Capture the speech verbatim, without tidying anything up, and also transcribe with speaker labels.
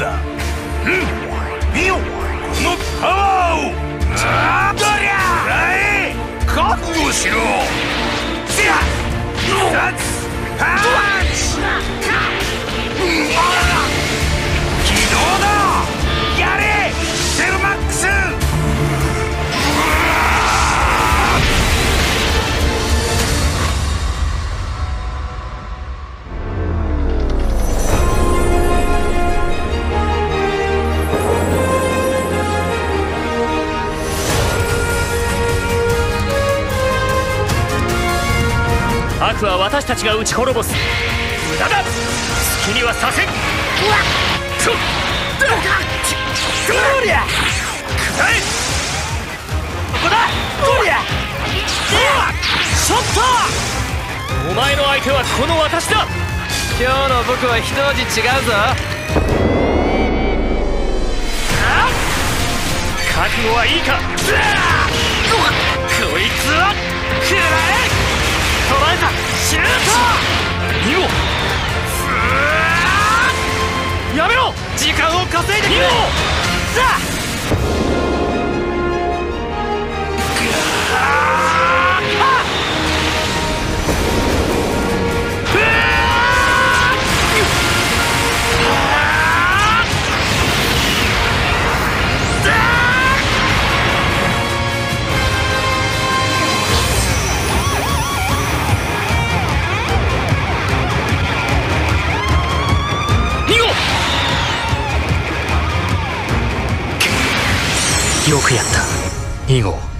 Speaker 1: だ。うん、見よこのパワーを。あーどりゃ覚悟しろ。せや一つパンチ起動だ。やれセルマックス。
Speaker 2: 悪は私たちが撃ち滅ぼす。無駄だ。好きにはさせん。うわっとどりゃくらえ。ここだどりゃ。ショット。お前の相手はこの私だ。
Speaker 3: 今日の僕は一味違うぞ。
Speaker 2: 覚悟はいいか。こいつはくらえ。捉えた。シュート。見ろ。やめろ。時間を稼いでくれ。見ろ。さあよくやった、イゴ。